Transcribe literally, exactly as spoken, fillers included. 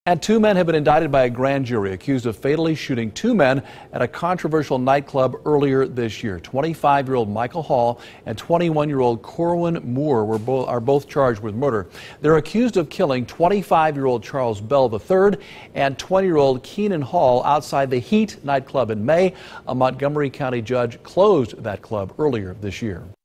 And two men have been indicted by a grand jury accused of fatally shooting two men at a controversial nightclub earlier this year. twenty-five-year-old Michael Hall and twenty-one-year-old Corwin Moore were bo- are both charged with murder. They're accused of killing twenty-five-year-old Charles Bell the third and twenty-year-old Keenan Hall outside the Heat nightclub in May. A Montgomery County judge closed that club earlier this year.